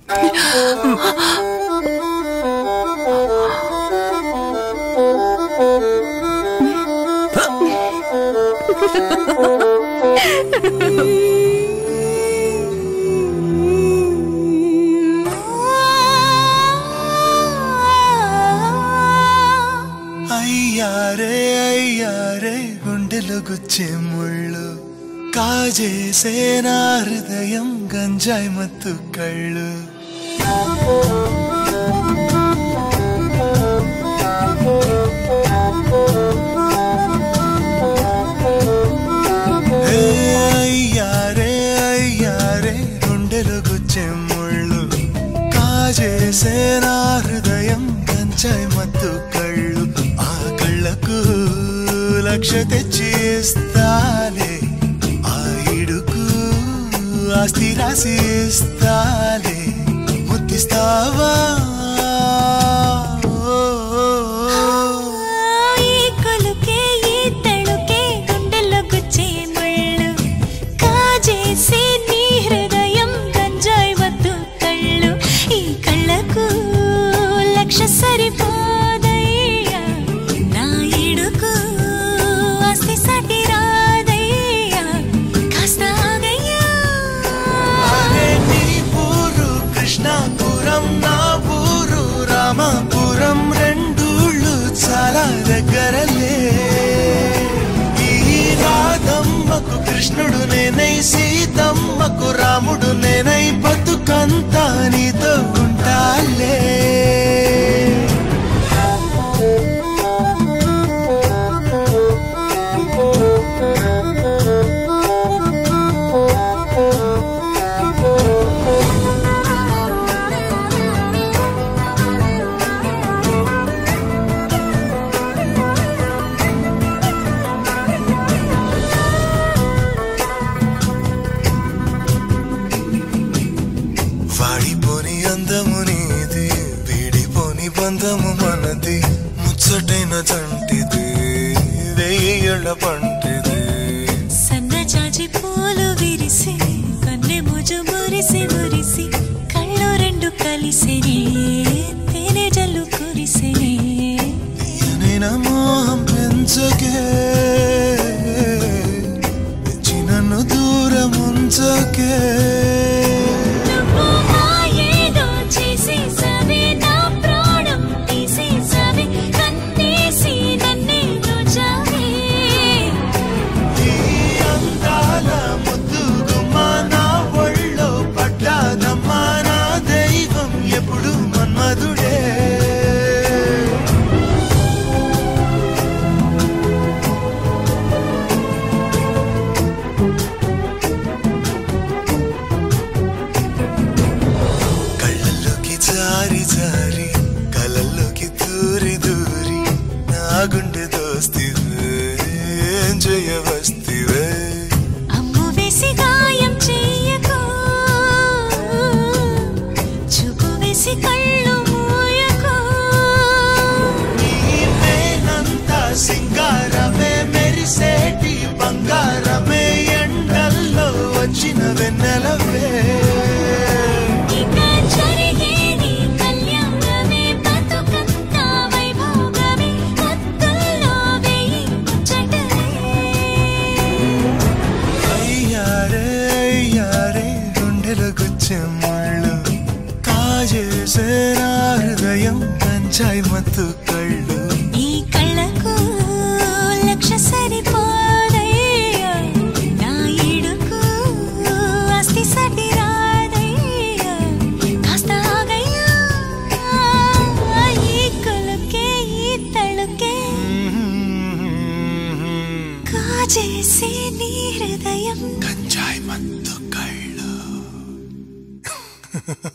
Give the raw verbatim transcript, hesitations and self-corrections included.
అయ్యారే అయ్యారే గుండెలు గుచ్చే ముళ్ళు కాజేసే నా హృదయం గంజాయి మత్తు కళ్ళు అయ్యారే అయ్యారే గుండెలు గుచ్చే ముళ్ళు కాజేసే నా హృదయం గంజాయి మత్తు కళ్ళు ఆ కళ్ళకు లక్ష తెచ్చి ఇస్తాలే ఆ ఇడుకు ఆస్తి రాసి ఇస్తాలే ముద్దిస్తావా సరిపోదయ్యా నా ఇడుకు ఆస్తి సటి రాదయ్యా కాస్త ఆగయ్యా అరే నీ ఊరు కృష్ణాపురం నా ఊరు రామాపురం రెండూళ్ళు చాలా దగ్గరలే ఈ రాధమ్మకు కృష్ణుడు నేనై సీతమ్మకు రాముడు నేనై బతుకంతా నీతో ఉంటాలే వాడిపోని అందము నీది వీడిపోని బంధము మనది ముచ్చటైన తంటిది వెయ్యేళ్ల పంటిది సన్నజాజి పూలు విరిసి కన్నె ముజు మురిసి మురిసి కళ్ళు రెండు కలిసిని తేనె జల్లు కురిసిని నేను మోహం పెంచకే పెంచి నన్ను దూరం ఉంచకే జారి జారి కలల్లోకి దూరి దూరి నా గుండె దోస్తివే జయ వస్తివే అమ్ము వేసి గాయం చెయ్యకు చూపు వేసి కళ్ళు మూయకు నీవేనంతా సింగారమే మెరిసేటి బంగారమే ఎండల్లో వచ్చిన వెన్నెలవే ముళ్ళు కాజేసే నా హృదయం గంజాయి మత్తు కళ్ళు ఈ కళ్ళకు లక్ష సరిపోదయ్యా నా ఇడుకు ఆస్తి సటి రాదయ్యా కాస్త ఆగయ్యా ఈ కొలకే ఈ తళుకే కాజేసే నీ హృదయం గంజాయి మత్తు